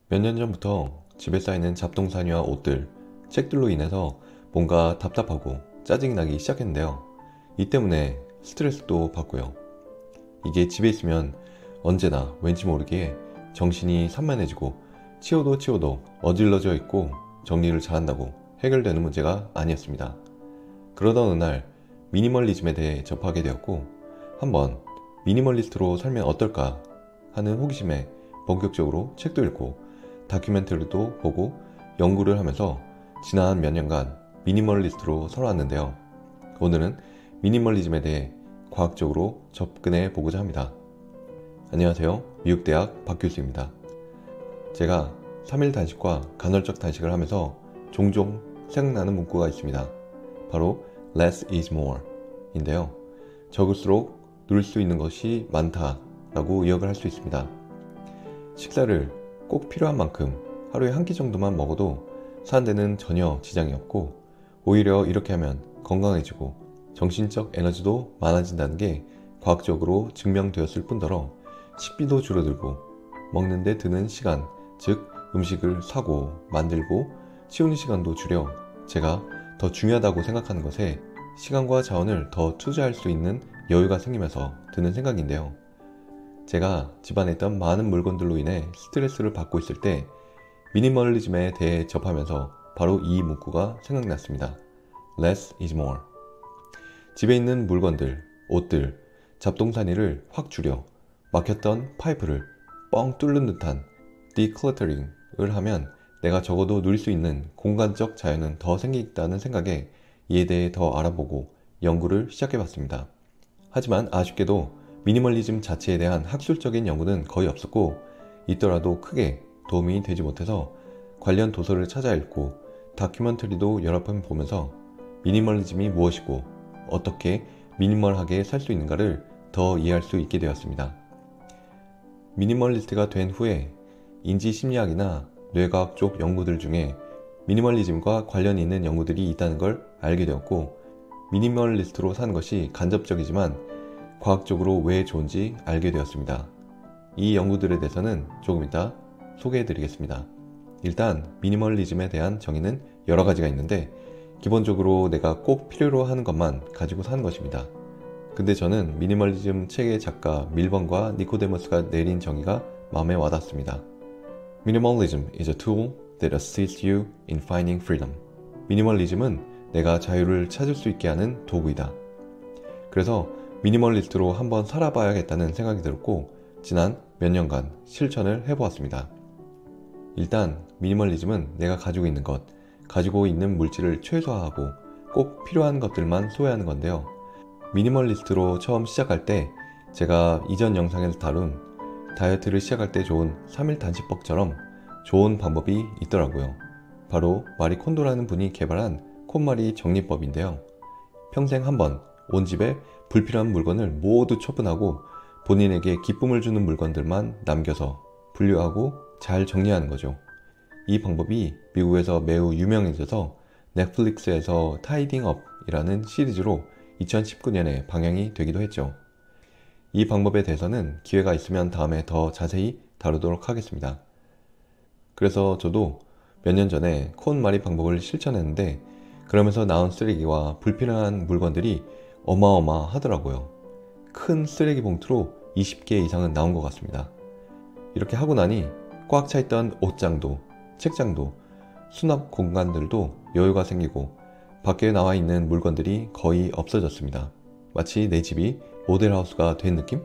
몇 년 전부터 집에 쌓이는 잡동사니와 옷들, 책들로 인해서 뭔가 답답하고 짜증이 나기 시작했는데요. 이 때문에 스트레스도 받고요. 이게 집에 있으면 언제나 왠지 모르게 정신이 산만해지고 치워도 어질러져 있고 정리를 잘한다고 해결되는 문제가 아니었습니다. 그러던 어느 날 미니멀리즘에 대해 접하게 되었고 한번 미니멀리스트로 살면 어떨까 하는 호기심에 본격적으로 책도 읽고 다큐멘터리도 보고 연구를 하면서 지난 몇 년간 미니멀리스트로 살아왔는데요. 오늘은 미니멀리즘에 대해 과학적으로 접근해 보고자 합니다. 안녕하세요. 미국대학 박교수입니다. 제가 3일 단식과 간헐적 단식을 하면서 종종 생각나는 문구가 있습니다. 바로 less is more 인데요. 적을수록 누릴 수 있는 것이 많다 라고 요약을 할 수 있습니다. 식사를 꼭 필요한 만큼 하루에 한 끼 정도만 먹어도 사는 데는 전혀 지장이 없고 오히려 이렇게 하면 건강해지고 정신적 에너지도 많아진다는 게 과학적으로 증명되었을 뿐더러 식비도 줄어들고 먹는 데 드는 시간, 즉 음식을 사고 만들고 치우는 시간도 줄여 제가 더 중요하다고 생각하는 것에 시간과 자원을 더 투자할 수 있는 여유가 생기면서 드는 생각인데요. 제가 집안에 있던 많은 물건들로 인해 스트레스를 받고 있을 때 미니멀리즘에 대해 접하면서 바로 이 문구가 생각났습니다. Less is more. 집에 있는 물건들, 옷들, 잡동사니를 확 줄여 막혔던 파이프를 뻥 뚫는 듯한 decluttering을 하면 내가 적어도 누릴 수 있는 공간적 자유는 더 생기겠다는 생각에 이에 대해 더 알아보고 연구를 시작해봤습니다. 하지만 아쉽게도 미니멀리즘 자체에 대한 학술적인 연구는 거의 없었고 있더라도 크게 도움이 되지 못해서 관련 도서를 찾아 읽고 다큐멘터리도 여러 편 보면서 미니멀리즘이 무엇이고 어떻게 미니멀하게 살 수 있는가를 더 이해할 수 있게 되었습니다. 미니멀리스트가 된 후에 인지심리학이나 뇌과학 쪽 연구들 중에 미니멀리즘과 관련이 있는 연구들이 있다는 걸 알게 되었고 미니멀리스트로 사는 것이 간접적이지만 과학적으로 왜 좋은지 알게 되었습니다. 이 연구들에 대해서는 조금 이따 소개해 드리겠습니다. 일단 미니멀리즘에 대한 정의는 여러 가지가 있는데 기본적으로 내가 꼭 필요로 하는 것만 가지고 사는 것입니다. 근데 저는 미니멀리즘 책의 작가 밀번과 니코데모스가 내린 정의가 마음에 와닿습니다. Minimalism is a tool that assists you in finding freedom. 미니멀리즘은 내가 자유를 찾을 수 있게 하는 도구이다. 그래서 미니멀리스트로 한번 살아봐야겠다는 생각이 들었고 지난 몇 년간 실천을 해보았습니다. 일단 미니멀리즘은 내가 가지고 있는 것, 가지고 있는 물질을 최소화하고 꼭 필요한 것들만 소유하는 건데요. 미니멀리스트로 처음 시작할 때 제가 이전 영상에서 다룬 다이어트를 시작할 때 좋은 3일 단식법처럼 좋은 방법이 있더라고요. 바로 마리 콘도라는 분이 개발한 콘마리 정리법인데요. 평생 한번 온 집에 불필요한 물건을 모두 처분하고 본인에게 기쁨을 주는 물건들만 남겨서 분류하고 잘 정리하는 거죠. 이 방법이 미국에서 매우 유명해져서 넷플릭스에서 타이딩 업이라는 시리즈로 2019년에 방영이 되기도 했죠. 이 방법에 대해서는 기회가 있으면 다음에 더 자세히 다루도록 하겠습니다. 그래서 저도 몇 년 전에 콘마리 방법을 실천했는데 그러면서 나온 쓰레기와 불필요한 물건들이 어마어마하더라고요. 큰 쓰레기 봉투로 20개 이상은 나온 것 같습니다. 이렇게 하고 나니 꽉 차있던 옷장도 책장도 수납 공간들도 여유가 생기고 밖에 나와 있는 물건들이 거의 없어졌습니다. 마치 내 집이 모델하우스가 된 느낌?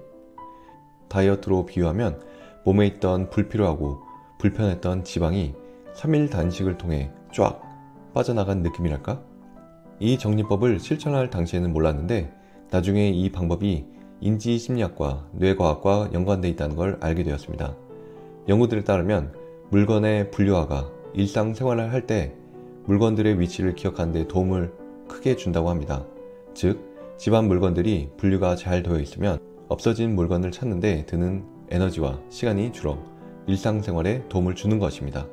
다이어트로 비유하면 몸에 있던 불필요하고 불편했던 지방이 3일 단식을 통해 쫙 빠져나간 느낌이랄까? 이 정리법을 실천할 당시에는 몰랐는데 나중에 이 방법이 인지심리학과 뇌과학과 연관되어 있다는 걸 알게 되었습니다. 연구들에 따르면 물건의 분류화가 일상생활을 할 때 물건들의 위치를 기억하는 데 도움을 크게 준다고 합니다. 즉, 집안 물건들이 분류가 잘 되어 있으면 없어진 물건을 찾는 데 드는 에너지와 시간이 줄어 일상생활에 도움을 주는 것입니다.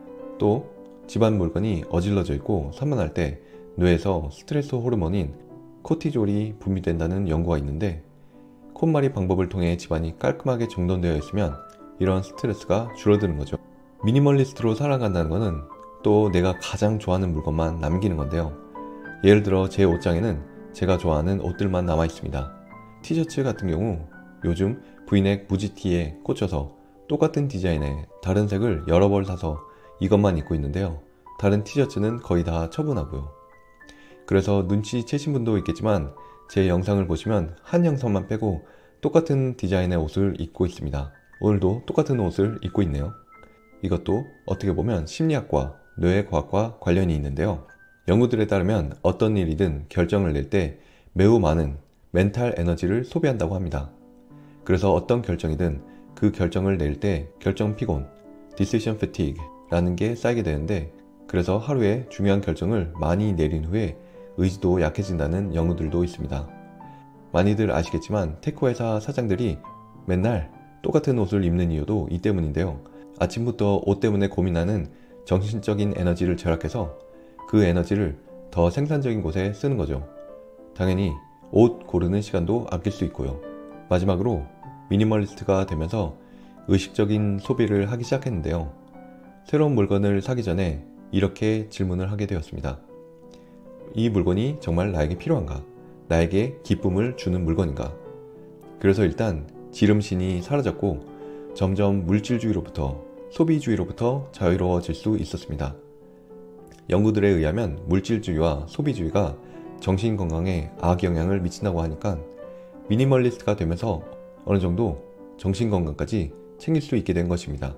또 집안 물건이 어질러져 있고 산만할 때 뇌에서 스트레스 호르몬인 코티졸이 분비된다는 연구가 있는데 콧마리 방법을 통해 집안이 깔끔하게 정돈되어 있으면 이런 스트레스가 줄어드는 거죠. 미니멀리스트로 살아간다는 것은 또 내가 가장 좋아하는 물건만 남기는 건데요. 예를 들어 제 옷장에는 제가 좋아하는 옷들만 남아 있습니다. 티셔츠 같은 경우 요즘 브이넥 무지티에 꽂혀서 똑같은 디자인의 다른 색을 여러 벌 사서 이것만 입고 있는데요. 다른 티셔츠는 거의 다 처분하고요. 그래서 눈치채신 분도 있겠지만 제 영상을 보시면 한 영상만 빼고 똑같은 디자인의 옷을 입고 있습니다. 오늘도 똑같은 옷을 입고 있네요. 이것도 어떻게 보면 심리학과 뇌과학과 관련이 있는데요. 연구들에 따르면 어떤 일이든 결정을 낼 때 매우 많은 멘탈 에너지를 소비한다고 합니다. 그래서 어떤 결정이든 그 결정을 낼 때 결정 피곤, decision fatigue 라는 게 쌓이게 되는데, 그래서 하루에 중요한 결정을 많이 내린 후에 의지도 약해진다는 연구들도 있습니다. 많이들 아시겠지만 테크 회사 사장들이 맨날 똑같은 옷을 입는 이유도 이 때문인데요. 아침부터 옷 때문에 고민하는 정신적인 에너지를 절약해서 그 에너지를 더 생산적인 곳에 쓰는 거죠. 당연히 옷 고르는 시간도 아낄 수 있고요. 마지막으로 미니멀리스트가 되면서 의식적인 소비를 하기 시작했는데요. 새로운 물건을 사기 전에 이렇게 질문을 하게 되었습니다. 이 물건이 정말 나에게 필요한가? 나에게 기쁨을 주는 물건인가? 그래서 일단 지름신이 사라졌고 점점 물질주의로부터 소비주의로부터 자유로워질 수 있었습니다. 연구들에 의하면 물질주의와 소비주의가 정신건강에 악영향을 미친다고 하니까 미니멀리스트가 되면서 어느 정도 정신건강까지 챙길 수 있게 된 것입니다.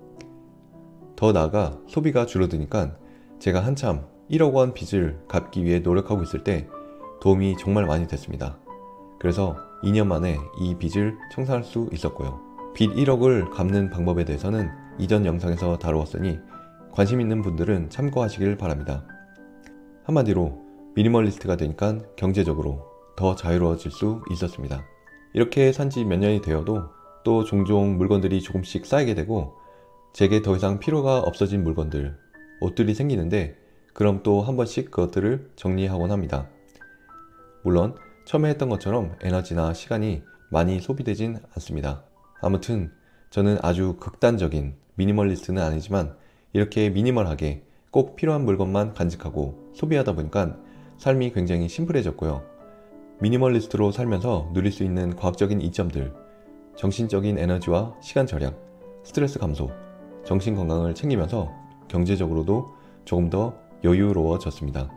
더 나아가 소비가 줄어드니까 제가 한참 1억 원 빚을 갚기 위해 노력하고 있을 때 도움이 정말 많이 됐습니다. 그래서 2년 만에 이 빚을 청산할 수 있었고요. 빚 1억을 갚는 방법에 대해서는 이전 영상에서 다루었으니 관심 있는 분들은 참고하시길 바랍니다. 한마디로 미니멀리스트가 되니까 경제적으로 더 자유로워질 수 있었습니다. 이렇게 산지 몇 년이 되어도 또 종종 물건들이 조금씩 쌓이게 되고 제게 더 이상 필요가 없어진 물건들, 옷들이 생기는데 그럼 또 한 번씩 그것들을 정리하곤 합니다. 물론 처음에 했던 것처럼 에너지나 시간이 많이 소비되진 않습니다. 아무튼 저는 아주 극단적인 미니멀리스트는 아니지만 이렇게 미니멀하게 꼭 필요한 물건만 간직하고 소비하다 보니까 삶이 굉장히 심플해졌고요. 미니멀리스트로 살면서 누릴 수 있는 과학적인 이점들, 정신적인 에너지와 시간 절약, 스트레스 감소, 정신 건강을 챙기면서 경제적으로도 조금 더 여유로워졌습니다.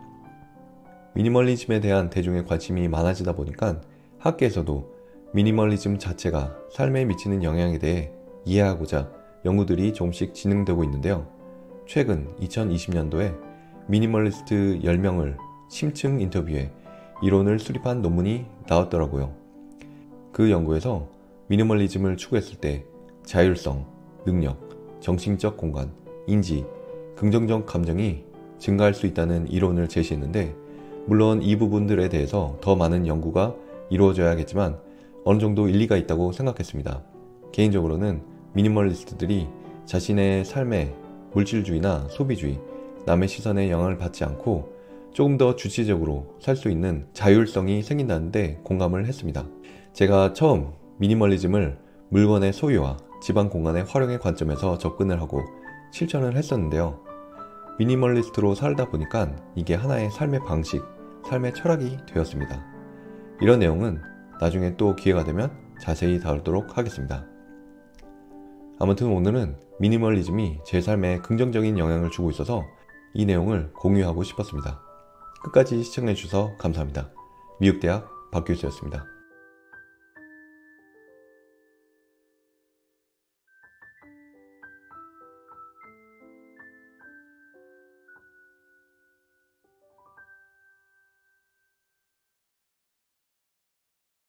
미니멀리즘에 대한 대중의 관심이 많아지다 보니까 학계에서도 미니멀리즘 자체가 삶에 미치는 영향에 대해 이해하고자 연구들이 조금씩 진행되고 있는데요. 최근 2020년도에 미니멀리스트 10명을 심층 인터뷰해 이론을 수립한 논문이 나왔더라고요. 그 연구에서 미니멀리즘을 추구했을 때 자율성, 능력, 정신적 공간, 인지, 긍정적 감정이 증가할 수 있다는 이론을 제시했는데, 물론 이 부분들에 대해서 더 많은 연구가 이루어져야겠지만 어느 정도 일리가 있다고 생각했습니다. 개인적으로는 미니멀리스트들이 자신의 삶에 물질주의나 소비주의, 남의 시선에 영향을 받지 않고 조금 더 주체적으로 살 수 있는 자율성이 생긴다는데 공감을 했습니다. 제가 처음 미니멀리즘을 물건의 소유와 집안 공간의 활용의 관점에서 접근을 하고 실천을 했었는데요. 미니멀리스트로 살다 보니까 이게 하나의 삶의 방식, 삶의 철학이 되었습니다. 이런 내용은 나중에 또 기회가 되면 자세히 다루도록 하겠습니다. 아무튼 오늘은 미니멀리즘이 제 삶에 긍정적인 영향을 주고 있어서 이 내용을 공유하고 싶었습니다. 끝까지 시청해주셔서 감사합니다. 미국대학 박교수였습니다.